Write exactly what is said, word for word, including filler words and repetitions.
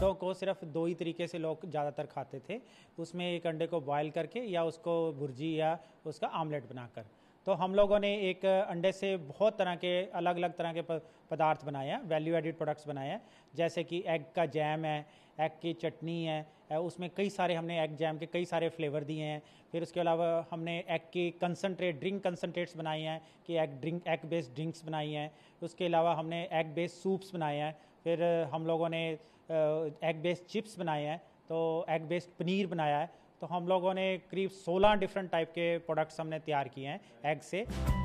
अंडों को सिर्फ दो ही तरीके से लोग ज़्यादातर खाते थे, उसमें एक अंडे को बॉयल करके या उसको भुर्जी या उसका आमलेट बनाकर। तो हम लोगों ने एक अंडे से बहुत तरह के अलग अलग तरह के पदार्थ बनाए हैं, वैल्यू एडिड प्रोडक्ट्स बनाए हैं, जैसे कि एग का जैम है, एग की चटनी है, उसमें कई सारे हमने एग जैम के कई सारे फ्लेवर दिए हैं। फिर उसके अलावा हमने एग की कंसनट्रेट ड्रिंक कंसनट्रेट्स बनाए हैं कि egg drink egg based drinks बनाई हैं। उसके अलावा हमने एग बेस्ड सूप्स बनाए हैं। फिर हम लोगों ने एग बेस्ड चिप्स बनाए हैं, तो एग बेस्ड पनीर बनाया है। तो हम लोगों ने करीब सोलह डिफरेंट टाइप के प्रोडक्ट्स हमने तैयार किए हैं एग से।